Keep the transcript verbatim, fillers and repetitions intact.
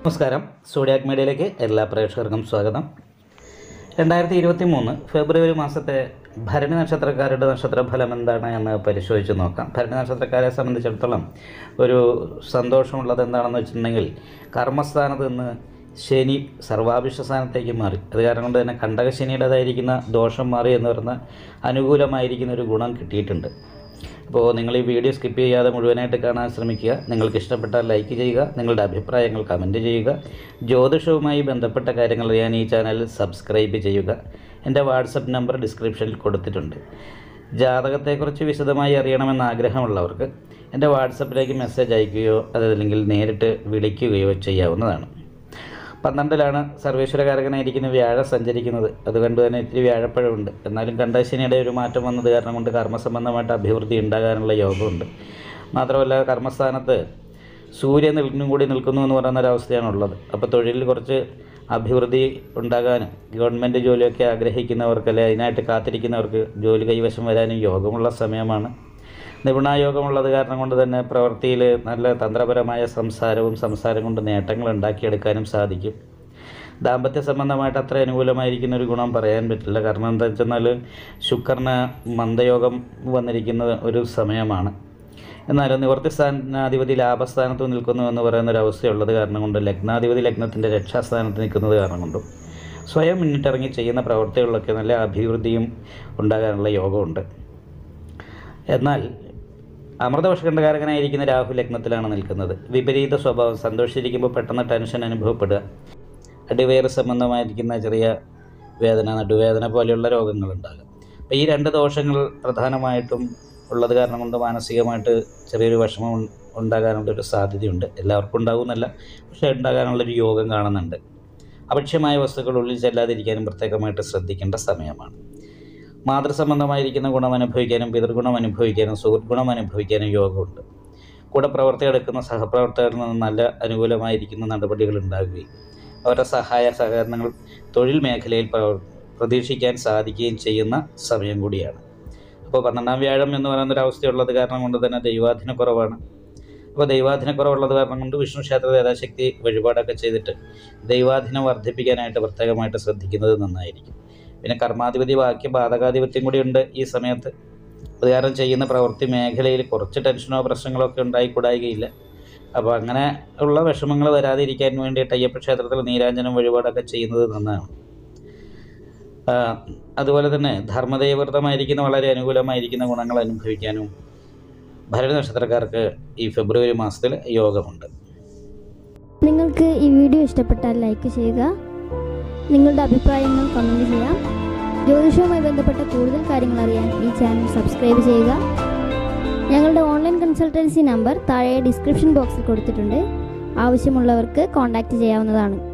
നമസ്കാരം, സോഡിയാക് മീഡിയയിലേക്ക് എല്ലാ പ്രേക്ഷകർക്കും സ്വാഗതം. രണ്ടായിരത്തി ഇരുപത്തി മൂന്ന് ഫെബ്രുവരി മാസത്തെ ഭരണി നക്ഷത്രക്കാരുടെ നക്ഷത്രഫലം എന്താണ് എന്ന് പരിശോധിച്ച് നോക്കാം. ഭരണി നക്ഷത്രക്കാരെ സംബന്ധിച്ചിടത്തോളം ഒരു സന്തോഷമുള്ളത് എന്താണെന്ന് വെച്ചിട്ടുണ്ടെങ്കിൽ, കർമ്മസ്ഥാനത്ത് നിന്ന് ശനി സർവാഭിഷ്ട സ്ഥാനത്തേക്ക് മാറി. അത് കാരണം കൊണ്ട് തന്നെ കണ്ടകശനിയുടേതായിരിക്കുന്ന ദോഷം മാറി എന്ന് പറഞ്ഞാൽ അനുകൂലമായിരിക്കുന്ന ഒരു ഗുണം കിട്ടിയിട്ടുണ്ട്. അപ്പോൾ നിങ്ങൾ ഈ വീഡിയോ സ്കിപ്പ് ചെയ്യാതെ മുഴുവനായിട്ട് കാണാൻ ശ്രമിക്കുക. നിങ്ങൾക്ക് ഇഷ്ടപ്പെട്ടാൽ ലൈക്ക് ചെയ്യുക, നിങ്ങളുടെ അഭിപ്രായങ്ങൾ കമൻറ്റ് ചെയ്യുക. ജ്യോതിഷവുമായി ബന്ധപ്പെട്ട കാര്യങ്ങൾ അറിയാൻ ഈ ചാനൽ സബ്സ്ക്രൈബ് ചെയ്യുക. എൻ്റെ വാട്സപ്പ് നമ്പർ ഡിസ്ക്രിപ്ഷനിൽ കൊടുത്തിട്ടുണ്ട്. ജാതകത്തെക്കുറിച്ച് വിശദമായി അറിയണമെന്ന് ആഗ്രഹമുള്ളവർക്ക് എൻ്റെ വാട്സപ്പിലേക്ക് മെസ്സേജ് അയക്കുകയോ അതല്ലെങ്കിൽ നേരിട്ട് വിളിക്കുകയോ ചെയ്യാവുന്നതാണ്. പന്ത്രണ്ടിലാണ് സർവേശ്വരകാരകനായിരിക്കുന്ന വ്യാഴം സഞ്ചരിക്കുന്നത്. അതുകൊണ്ട് തന്നെ ഇത്തിരി വ്യാഴപ്പഴമുണ്ട്. എന്നാലും കണ്ടശനിയുടെ ഒരു മാറ്റം വന്നത് കാരണം കൊണ്ട് കർമ്മസംബന്ധമായിട്ട് അഭിവൃദ്ധി ഉണ്ടാകാനുള്ള യോഗമുണ്ട്. മാത്രമല്ല, കർമ്മസ്ഥാനത്ത് സൂര്യൻ നിൽക്കും കൂടി നിൽക്കുന്നു എന്ന് പറയുന്ന ഒരവസ്ഥയാണുള്ളത്. അപ്പോൾ തൊഴിലിൽ കുറച്ച് അഭിവൃദ്ധി ഉണ്ടാകാനും ഗവൺമെൻറ് ജോലിയൊക്കെ ആഗ്രഹിക്കുന്നവർക്ക്, അല്ലെ അതിനായിട്ട് കാത്തിരിക്കുന്നവർക്ക് ജോലി കൈവശം വരാനും യോഗമുള്ള സമയമാണ്. നിപുണായോഗമുള്ളത് കാരണം കൊണ്ട് തന്നെ പ്രവൃത്തിയിൽ നല്ല തന്ത്രപരമായ സംസാരവും സംസാരം കൊണ്ട് നേട്ടങ്ങൾ ഉണ്ടാക്കിയെടുക്കാനും സാധിക്കും. ദാമ്പത്യ സംബന്ധമായിട്ട് അത്ര അനുകൂലമായിരിക്കുന്ന ഒരു ഗുണം പറയാൻ പറ്റില്ല. കാരണം എന്താ വെച്ചെന്നാൽ ശുക്രന് മന്ദയോഗം വന്നിരിക്കുന്ന ഒരു സമയമാണ്. എന്നാലും നിവൃത്തി സ്ഥാനാധിപതി ലാഭസ്ഥാനത്ത് നിൽക്കുന്നു എന്ന് പറയുന്ന ഒരു അവസ്ഥയുള്ളത് കാരണം കൊണ്ട് ലഗ്നാധിപതി ലഗ്നത്തിൻ്റെ രക്ഷാസ്ഥാനത്ത് നിൽക്കുന്നത് കാരണം കൊണ്ടും സ്വയം മുന്നിട്ടിറങ്ങി ചെയ്യുന്ന പ്രവൃത്തികളിലൊക്കെ നല്ല അഭിവൃദ്ധിയും ഉണ്ടാകാനുള്ള യോഗമുണ്ട്. എന്നാൽ അമൃതവർഷകണ്ഠകാരകനായിരിക്കുന്ന രാഹു ലഗ്നത്തിലാണ് നിൽക്കുന്നത്. വിപരീത സ്വഭാവം, സന്തോഷിച്ചിരിക്കുമ്പോൾ പെട്ടെന്ന് ടെൻഷൻ അനുഭവപ്പെടുക, അടിവയറ് സംബന്ധമായിരിക്കുന്ന ചെറിയ വേദന, നടുവേദന പോലെയുള്ള രോഗങ്ങളുണ്ടാകും. അപ്പോൾ ഈ രണ്ട് ദോഷങ്ങൾ പ്രധാനമായിട്ടും ഉള്ളത് കാരണം കൊണ്ട് മാനസികമായിട്ട് ചെറിയൊരു വിഷമം ഉണ്ടാകാനുള്ളൊരു സാധ്യതയുണ്ട്. എല്ലാവർക്കും ഉണ്ടാകുമെന്നല്ല, പക്ഷേ ഉണ്ടാകാനുള്ളൊരു യോഗം കാണുന്നുണ്ട്. അപക്ഷ്യമായ വസ്തുക്കൾ ഉള്ളിൽ ചെല്ലാതിരിക്കാനും പ്രത്യേകമായിട്ട് ശ്രദ്ധിക്കേണ്ട സമയമാണ്. മാതൃസംബന്ധമായിരിക്കുന്ന ഗുണം അനുഭവിക്കാനും പിതൃഗുണം അനുഭവിക്കാനും സുഹൃത്ത് ഗുണം അനുഭവിക്കാനും യോഗമുണ്ട്. കൂടെ പ്രവർത്തിയെടുക്കുന്ന സഹപ്രവർത്തകരിൽ നിന്ന് നല്ല അനുകൂലമായിരിക്കുന്ന നടപടികൾ ഉണ്ടാകുകയും അവരുടെ സഹായ സഹകരണങ്ങൾ തൊഴിൽ മേഖലയിൽ പ്രതീക്ഷിക്കാൻ സാധിക്കുകയും ചെയ്യുന്ന സമയം കൂടിയാണ്. അപ്പോൾ പന്ത്രണ്ടാം വ്യാഴം എന്ന് പറയുന്നൊരവസ്ഥയുള്ളത് കാരണം കൊണ്ട് തന്നെ ദൈവാധീനക്കുറവാണ്. അപ്പോൾ ദൈവാധീനക്കുറവുള്ളത് കാരണം കൊണ്ട് വിഷ്ണു ക്ഷേത്ര യഥാശക്തി വഴിപാടൊക്കെ ചെയ്തിട്ട് ദൈവാധീനം വർദ്ധിപ്പിക്കാനായിട്ട് പ്രത്യേകമായിട്ട് ശ്രദ്ധിക്കുന്നത് നന്നായിരിക്കും. പിന്നെ കർമാധിപതി വാക്യ ബാധകാധിപത്യം കൂടി ഉണ്ട് ഈ സമയത്ത്. അത് കാരണം ചെയ്യുന്ന പ്രവൃത്തി മേഖലയിൽ കുറച്ച് ടെൻഷനോ പ്രശ്നങ്ങളോ ഒക്കെ ഉണ്ടായിക്കൂടായികയില്ല. അപ്പോൾ അങ്ങനെ ഉള്ള വിഷമങ്ങൾ വരാതിരിക്കാൻ വേണ്ടിയിട്ട് അയ്യപ്പ ക്ഷേത്രത്തിൽ നീരാഞ്ജനം വഴിപാടൊക്കെ ചെയ്യുന്നത് നന്നാണ്. അതുപോലെ തന്നെ ധർമ്മദൈവൃതമായിരിക്കുന്ന വളരെ അനുകൂലമായിരിക്കുന്ന ഗുണങ്ങൾ അനുഭവിക്കാനും ഭരണി നക്ഷത്രക്കാർക്ക് ഈ ഫെബ്രുവരി മാസത്തിൽ യോഗമുണ്ട്. നിങ്ങൾക്ക് ഈ വീഡിയോ ഇഷ്ടപ്പെട്ടാൽ ലൈക്ക് ചെയ്യുക, നിങ്ങളുടെ അഭിപ്രായങ്ങൾ കമൻറ്റ് ചെയ്യാം. ജ്യോതിഷവുമായി ബന്ധപ്പെട്ട കൂടുതൽ കാര്യങ്ങൾ അറിയാൻ ഈ ചാനൽ സബ്സ്ക്രൈബ് ചെയ്യുക. ഞങ്ങളുടെ ഓൺലൈൻ കൺസൾട്ടൻസി നമ്പർ താഴെ ഡിസ്ക്രിപ്ഷൻ ബോക്സിൽ കൊടുത്തിട്ടുണ്ട്. ആവശ്യമുള്ളവർക്ക് കോൺടാക്റ്റ് ചെയ്യാവുന്നതാണ്.